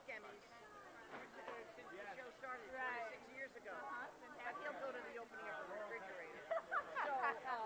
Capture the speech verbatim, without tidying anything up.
like Emmys uh, since the show started Right. twenty-six years ago. Uh-huh. But he'll go to the opening of the refrigerator. So, uh,